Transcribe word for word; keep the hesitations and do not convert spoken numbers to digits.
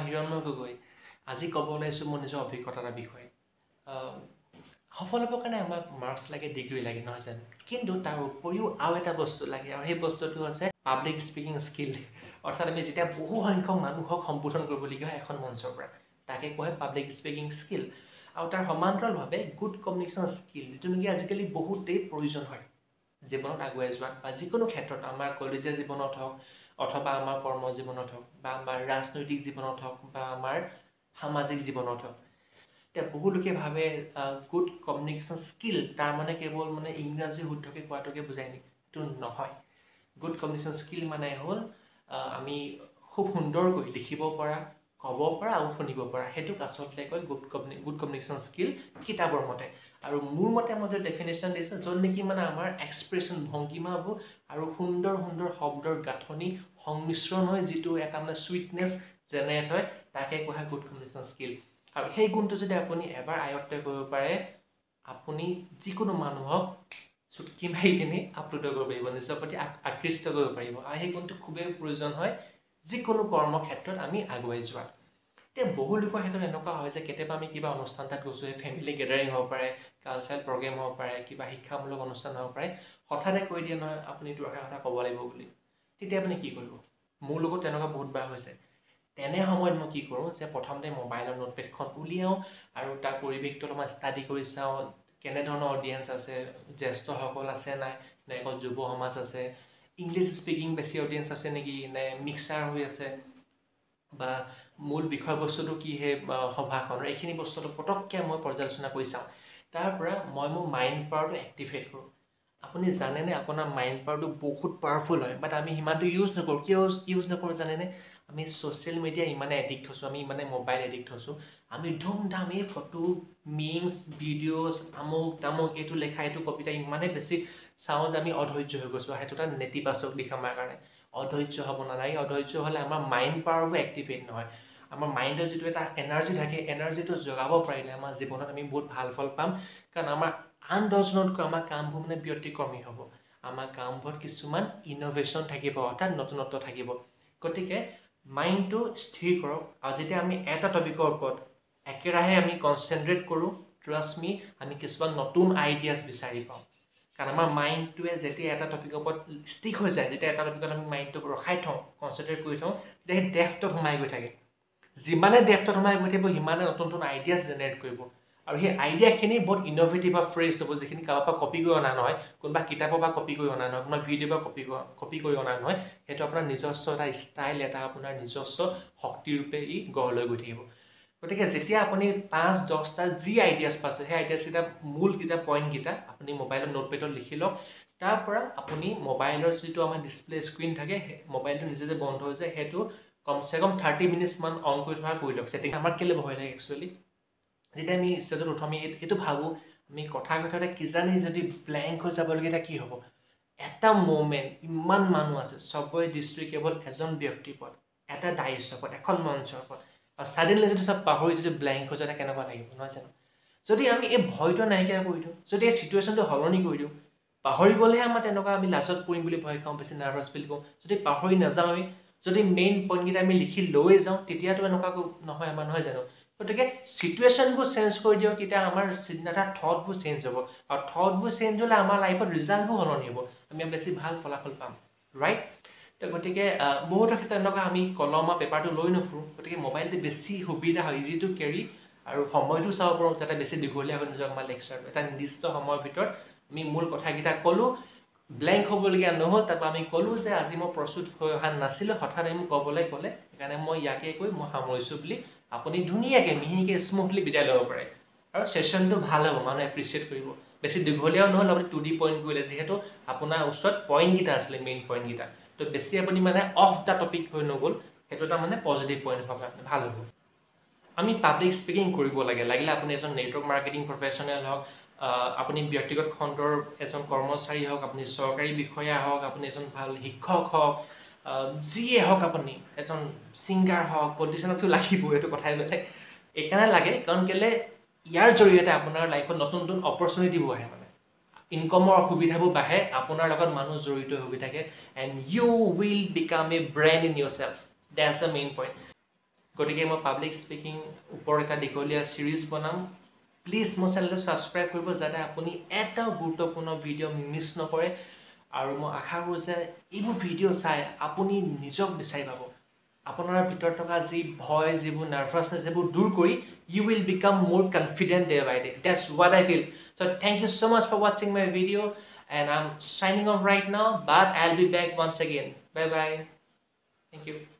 হিৰণময় গগৈ আজি ক'ব ওলাইছোঁ মোৰ নিজৰ অভিজ্ঞতাৰ বিষয়ে সফল হ'বৰ কাৰণে আমাক মাৰ্কছ লাগে ডিগ্ৰী লাগে নহয় জানো কিন্তু তাৰ উপৰিও আৰু এটা বস্তু লাগে আৰু সেই বস্তুটো হৈছে পাব্লিক স্পিকিং স্কিল অৰ্থাৎ আমি যেতিয়া বহু সংখ্যক মানুহক সম্বোধন কৰিবলগীয়া হয় এখন মঞ্চৰ পৰা তাকে কোৱা হয় পাব্লিক স্পিকিং স্কিল আৰু তাৰ সমান্তৰালভাৱে গুড কমিউনিকেশ্যন স্কিল যিটো নেকি আজিকালি বহুতেই প্ৰয়োজন হয় জীৱনত আগুৱাই যোৱাত বা যিকোনো ক্ষেত্ৰত আমাৰ কলেজীয়া জীৱনত হওক অথবা আমাৰ কৰ্ম জীৱনত হওক বা আমাৰ ৰাজনৈতিক জীৱনত হওক বা আমাৰ সামাজিক জীৱনত হওক এতিয়া বহু লোকে ভাবে গুড কমিউনিকেশ্যন স্কিল তাৰ মানে কেৱল মানে ইংৰাজী শুদ্ধকৈ কোৱাটোকে বুজায় নেকি সেইটো নহয় গুড কমিউনিকেশ্যন স্কিল মানে হ'ল আমি খুব সুন্দৰকৈ লিখিব পৰা ক'ব পৰা আৰু শুনিব পৰা সেইটোক আচলতে কয় গুড কমিউনি গুড কমিউনিকেশ্যন স্কিল কিতাপৰ মতে আৰু মোৰ মতে মই যে ডেফিনেশ্যন দিছোঁ য'ত নেকি মানে আমাৰ এক্সপ্ৰেশ্যন ভংগীমাবোৰ আৰু সুন্দৰ সুন্দৰ শব্দৰ গাঁথনি সংমিশ্ৰণ হয় যিটো এটা মানে চুইটনেছ জেনেৰেট হয় তাকে কোৱা হয় গুড কমিউনিকেশ্যন স্কিল আৰু সেই গুণটো যদি আপুনি এবাৰ আয়ত্ত কৰিব পাৰে আপুনি যিকোনো মানুহক চুটকি মাৰি কিনি আপ্লুত কৰিব পাৰিব নিজৰ প্ৰতি আকৃষ্ট কৰিব পাৰিব আৰু সেই গুণটো খুবেই প্ৰয়োজন হয় যিকোনো কৰ্মক্ষেত্ৰত আমি আগুৱাই যোৱাত এতিয়া বহু লোকৰ ক্ষেত্ৰত এনেকুৱা হয় যে কেতিয়াবা আমি কিবা অনুষ্ঠান তাত গৈছোঁ ফেমিলি গেডাৰিং হ'ব পাৰে কালচাৰেল প্ৰগ্ৰেম হ'ব পাৰে কিবা শিক্ষামূলক অনুষ্ঠান হ'ব পাৰে হঠাতে কৈ দিয়ে নহয় আপুনি দুআষাৰ কথা ক'ব লাগিব বুলি তেতিয়া আপুনি কি কৰিব মোৰ লগত তেনেকুৱা বহুতবাৰ হৈছে তেনে সময়ত মই কি কৰোঁ যে প্ৰথমতে মোবাইলৰ নোটপেডখন উলিয়াওঁ আৰু তাৰ পৰিৱেশটো অলপমান ষ্টাডি কৰি চাওঁ কেনেধৰণৰ অডিয়েঞ্চ আছে জ্যেষ্ঠসকল আছে নাই নে অকল যুৱ সমাজ আছে ইংলিছ স্পিকিং বেছি অডিয়েঞ্চ আছে নেকি নে মিক্সাৰ হৈ আছে বা মূল বিষয়বস্তুটো কি সেই সভাখনৰ এইখিনি বস্তুটো পটককৈ মই পৰ্যালোচনা কৰি চাওঁ তাৰ পৰা মই মোৰ মাইণ্ড পাৱাৰটো এক্টিভেট কৰোঁ আপুনি জানেনে আপোনাৰ মাইণ্ড পাৱাৰটো বহুত পাৱাৰফুল হয় বাট আমি সিমানটো ইউজ নকৰোঁ কিয় ইউজ নকৰোঁ জানেনে আমি ছ'চিয়েল মিডিয়া ইমানে এডিক্ট হৈছোঁ আমি ইমানে মোবাইল এডিক্ট হৈছোঁ আমি ধুমধাম এই ফটো মিমছ ভিডিঅ'জ আমুক তামুক এইটো লেখা এইটো কবিতা ইমানেই বেছি চাওঁ যে আমি অধৈৰ্য হৈ গৈছোঁ সেইটো এটা নেতিবাচক দিশ আমাৰ কাৰণে অধৈৰ্য হ'ব নালাগে অধৈৰ্য হ'লে আমাৰ মাইণ্ড পাৱাৰবোৰ এক্টিভেট নহয় আমাৰ মাইণ্ডৰ যিটো এটা এনাৰ্জি থাকে এনাৰ্জিটো জগাব পাৰিলে আমাৰ জীৱনত আমি বহুত ভাল ফল পাম কাৰণ আমাৰ আন দহজনতকৈ আমাৰ কামবোৰ মানে ব্যতিক্ৰমী হ'ব আমাৰ কামবোৰত কিছুমান ইন'ভেশ্যন থাকিব অৰ্থাৎ নতুনত্ব থাকিব গতিকে মাইণ্ডটো স্থিৰ কৰক আৰু যেতিয়া আমি এটা টপিকৰ ওপৰত একেৰাহে আমি কনচেনট্ৰেট কৰোঁ ট্ৰাষ্ট মি আমি কিছুমান নতুন আইডিয়াছ বিচাৰি পাওঁ কাৰণ আমাৰ মাইণ্ডটোৱে যেতিয়া এটা টপিকৰ ওপৰত ষ্টিক হৈ যায় যেতিয়া এটা টপিকত আমি মাইণ্ডটোক ৰখাই থওঁ কনচেনট্ৰেট কৰি থওঁ তেতিয়া সেই ডেপ্থত সোমাই গৈ থাকে যিমানে ডেপ্থত সোমাই গৈ থাকিব সিমানে নতুন নতুন আইডিয়াছ জেনেৰেট কৰিব আৰু সেই আইডিয়াখিনি বহুত ইন'ভেটিভ বা ফ্ৰেছ হ'ব যিখিনি কাৰোবাৰ পৰা কপি কৰি অনা নহয় কোনোবা কিতাপৰ পৰা কপি কৰি অনা নহয় কোনোবা ভিডিঅ'ৰ পৰা কপি কপি কৰি অনা নহয় সেইটো আপোনাৰ নিজস্ব এটা ষ্টাইল এটা আপোনাৰ নিজস্ব শক্তিৰূপে ই গঢ় লৈ গৈ থাকিব গতিকে যেতিয়া আপুনি পাঁচ দহটা যি আইডিয়াছ পাইছে সেই আইডিয়াছকেইটা মূলকেইটা পইণ্টকেইটা আপুনি মোবাইলৰ নোটপেডত লিখি লওক তাৰ পৰা আপুনি মোবাইলৰ যিটো আমাৰ ডিছপ্লে স্ক্ৰীণ থাকে মোবাইলটো নিজে যে বন্ধ হৈ যায় সেইটো কমচে কম থাৰ্টি মিনিটছমান অন কৰি থোৱা কৰি লওক ছেটিং আমাৰ কেলৈ ভয় লাগে একচুৱেলি যেতিয়া আমি ষ্টেজত উঠোঁ আমি এইটো ভাবোঁ আমি কথা কথাতে কিজানি যদি ব্লেংক হৈ যাবলগীয়া কি হ'ব এটা মুমেণ্ট ইমান মানুহ আছে চবৰে দৃষ্টি কেৱল এজন ব্যক্তিৰ ওপৰত এটা দায়িত্বৰ ওপৰত এখন মঞ্চৰ ওপৰত আৰু ছাডেনলি যদি চব পাহৰি যদি ব্লেংক হৈ যায় কেনেকুৱা লাগিব নহয় জানো যদি আমি এই ভয়টো নাইকিয়া কৰি দিওঁ যদি এই চিটুৱেশ্যনটো সলনি কৰি দিওঁ পাহৰি গ'লেহে আমাৰ তেনেকুৱা আমি লাজত পৰিম বুলি ভয় খাওঁ বেছি নাৰ্ভাছ বুলি কওঁ যদি পাহৰি নাযাওঁৱেই যদি মেইন পইণ্টকেইটা আমি লিখি লৈ যাওঁ তেতিয়াতো এনেকুৱা নহয় আমাৰ নহয় জানো গতিকে চিটুৱেশ্যনবোৰ চেঞ্জ কৰি দিয়ক তেতিয়া আমাৰ চিন্তাধাৰা থটবোৰ চেঞ্জ হ'ব আৰু থটবোৰ চেঞ্জ হ'লে আমাৰ লাইফত ৰিজাল্টবোৰ সলনি হ'ব আমি বেছি ভাল ফলাফল পাম ৰাইট তো গতিকে বহুতৰ ক্ষেত্ৰত এনেকুৱা আমি কলম বা পেপাৰটো লৈ নুফুৰোঁ গতিকে মোবাইলটো বেছি সুবিধা হয় ইজি টু কেৰি আৰু সময়টো চাব পাৰোঁ যাতে বেছি দীঘলীয়া হৈ নাযাওক আমাৰ লেকচাৰটো এটা নিৰ্দিষ্ট সময়ৰ ভিতৰত আমি মূল কথাকেইটা ক'লোঁ ব্লেংক হ'বলগীয়া নহ'ল তাৰপৰা আমি ক'লোঁ যে আজি মই প্ৰস্তুত হৈ অহা নাছিলোঁ হঠাৎ আমি ক'বলৈ ক'লে সেইকাৰণে মই ইয়াকে কৈ মই সামৰিছোঁ বুলি আপুনি ধুনীয়াকৈ মিহিকৈ স্মুথলি বিদায় ল'ব পাৰে আৰু ছেশ্যনটো ভাল হ'ব মানুহে এপ্ৰিচিয়েট কৰিব বেছি দীঘলীয়াও নহ'ল আপুনি টু ডি পইণ্ট কৰিলে যিহেতু আপোনাৰ ওচৰত পইণ্টকেইটা আছিলে মেইন পইণ্টকেইটা তো বেছি আপুনি মানে অফ দ্য টপিক হৈ নগ'ল সেইটো এটা মানে পজিটিভ পইণ্ট হ'ব ভাল হ'ব আমি পাব্লিক স্পিকিং কৰিব লাগে লাগিলে আপুনি এজন নেটৱৰ্ক মাৰ্কেটিং প্ৰফেশ্যনেল হওক আপুনি ব্যক্তিগত খণ্ডৰ এজন কৰ্মচাৰী হওক আপুনি চৰকাৰী বিষয়া হওক আপুনি এজন ভাল শিক্ষক হওক যিয়ে হওক আপুনি এজন ছিংগাৰ হওক পলিটিচিয়ানতো লাগিব এইটো কথাই বেলেগ এইকাৰণে লাগে কাৰণ কেলৈ ইয়াৰ জৰিয়তে আপোনাৰ লাইফত নতুন নতুন অপৰচুনিটিবোৰ আহে মানে ইনকমৰ সুবিধাবোৰ বাঢ়ে আপোনাৰ লগত মানুহ জড়িত হৈ থাকে and you will become a brand in yourself that's the main point গতিকে মই পাব্লিক স্পিকিং ওপৰত এটা দীঘলীয়া চিৰিজ বনাম প্লিজ মোৰ চেনেলটো ছাবস্ক্ৰাইব কৰিব যাতে আপুনি এটাও গুৰুত্বপূৰ্ণ ভিডিঅ' মিছ নকৰে আৰু মই আশা কৰোঁ যে এইবোৰ ভিডিঅ' চাই আপুনি নিজক বিচাৰি পাব আপোনাৰ ভিতৰত থকা যি ভয় যিবোৰ নাৰ্ভাছনেছ সেইবোৰ দূৰ কৰি you will become more confident day by day that's what I feel so' thank you so' much for ৱাচিং my video' and I am signing off right now but I will be back once again bye bye thank U